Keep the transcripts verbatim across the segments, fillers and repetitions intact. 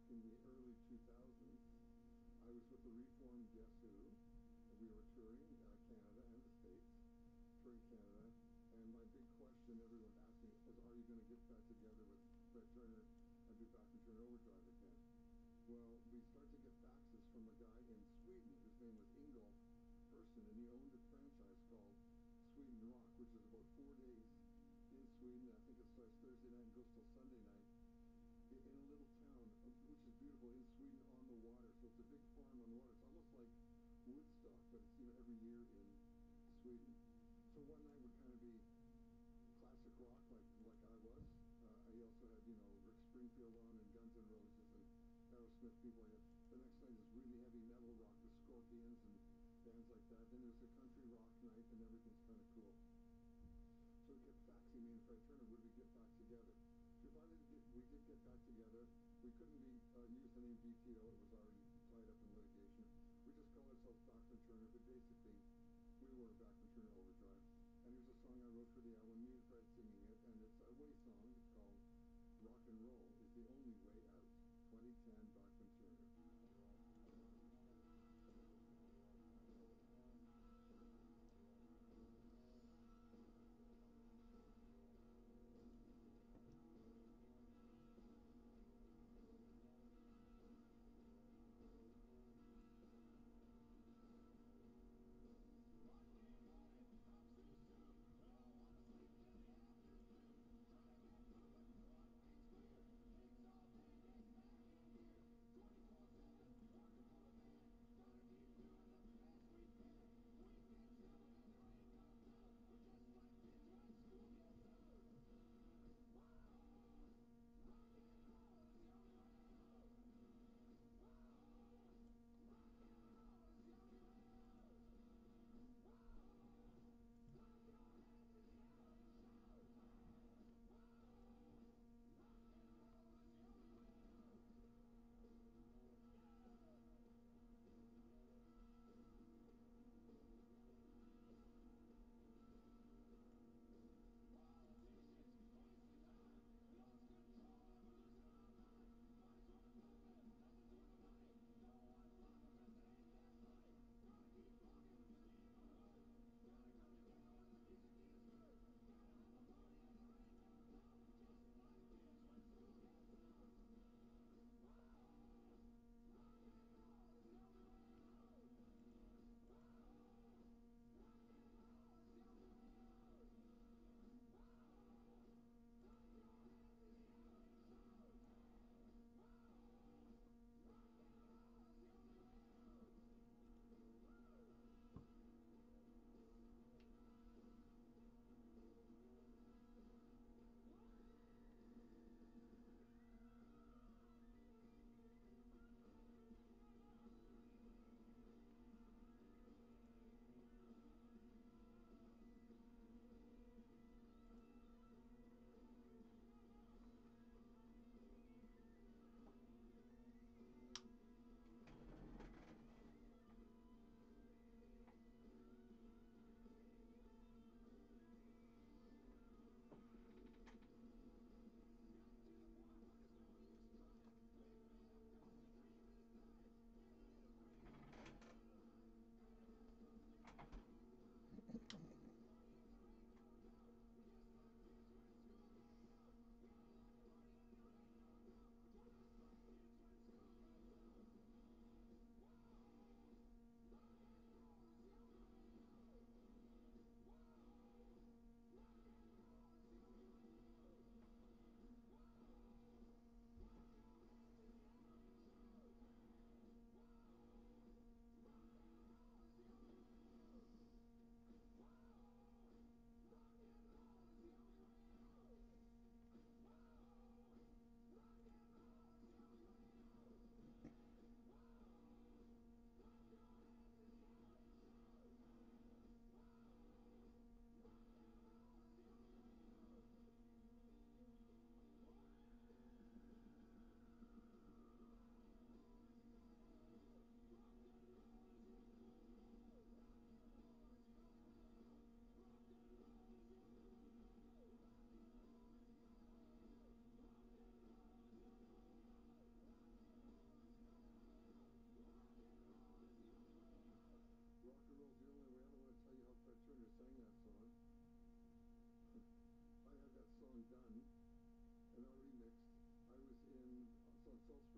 in the early two thousands, I was with the Reformed Guess Who. We were touring uh, Canada and the States, touring Canada, and my big question everyone's asking is, are you going to get back together with Fred Turner and do Bachman Turner Overdrive again? Well, we start to get faxes from a guy in Sweden whose name was Ingolf Persson, and he owned a franchise called Sweden Rock, which is about four days in Sweden. I think it starts Thursday night and goes till Sunday night in a little town, which is beautiful, in Sweden on the water. So it's a big farm on the water. It's almost like Woodstock, but it's, you know, every year in Sweden. So one night would kind of be classic rock, like like I was. Uh, he also had, you know, Rick Springfield on and Guns N' Roses and Aerosmith people. Like that. The next night is really heavy metal rock, the Scorpions and bands like that. Then there's a country rock night, and everything's kind of cool. So we kept faxing me and Fred Turner, would we get back together? So finally did, we did get back together. We couldn't be uh, use the name B T O, it was already tied up in litigation. We just called ourselves Bachman Turner, but basically we were Bachman Turner Overdrive. And here's a song I wrote for the album, me and Fred singing it, and it's a way song. It's called Rock and Roll is the Only Way Out. twenty ten Bachman Turner.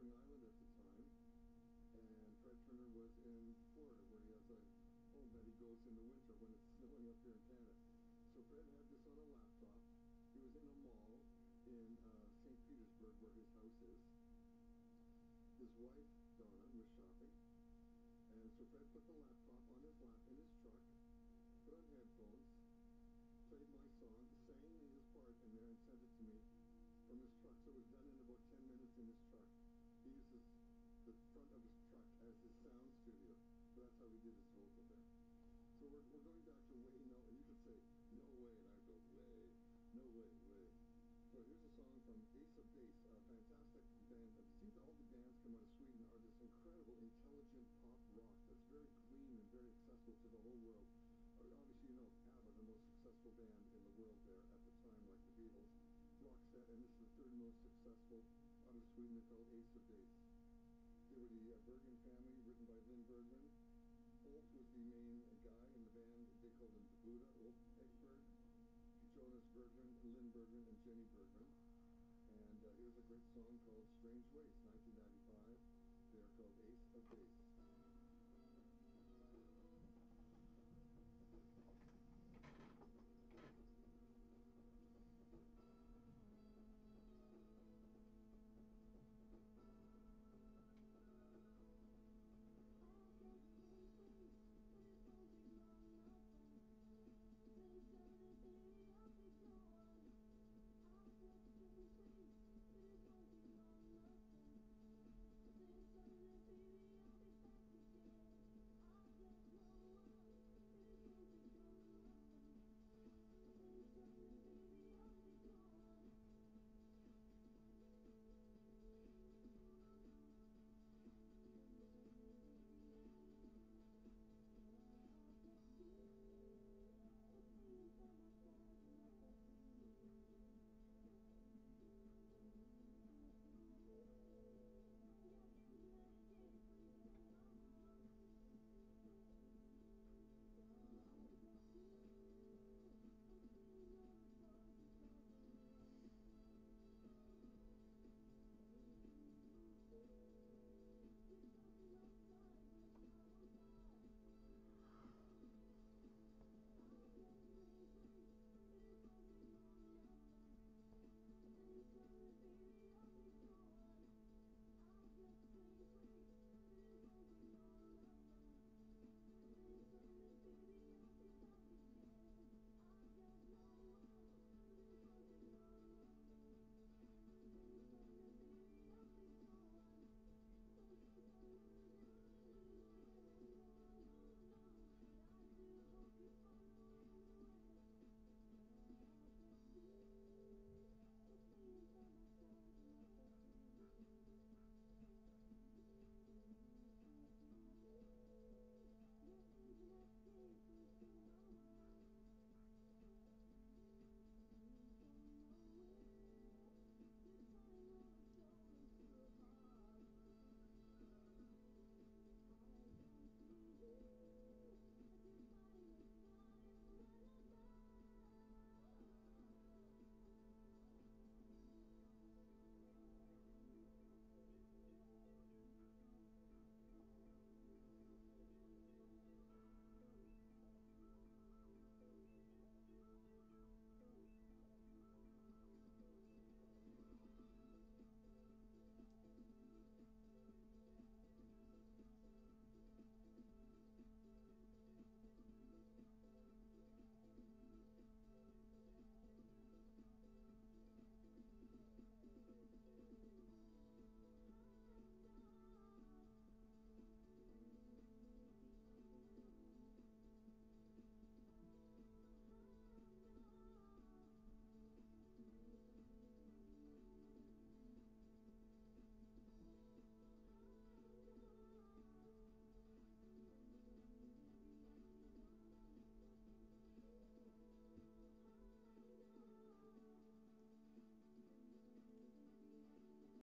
Spring Island at the time, and Fred Turner was in Florida, where he has a home that he goes in the winter when it's snowing up here in Canada. So Fred had this on a laptop. He was in a mall in uh, Saint Petersburg, where his house is. His wife, Donna, was shopping, and so Fred put the laptop on his lap in his truck, put on headphones, played my song, sang his part in there, and sent it to me from his truck. So it was done in about ten minutes in his truck. He uses the front of his truck as his sound studio. So that's how he did his vocal there. So we're, we're going back to way, no, and you could say, no way, and I go, way, no way, way. So here's a song from Ace of Base, a fantastic band. It seems all the bands come out of Sweden are this incredible, intelligent pop rock that's very clean and very accessible to the whole world. Obviously, you know, ABBA, the most successful band in the world there at the time, like the Beatles. Roxette, and this is the third most successful out of Sweden. They're called Ace of Base. They were the uh, Bergman family, written by Lynn Bergman. Ulf was the main guy in the band. They called him the Buddha, Ulf Ekberg, Jonas Bergman, Lynn Bergman, and Jenny Bergman. And uh, here's a great song called Strange Ways, nineteen ninety-five. They're called Ace of Base.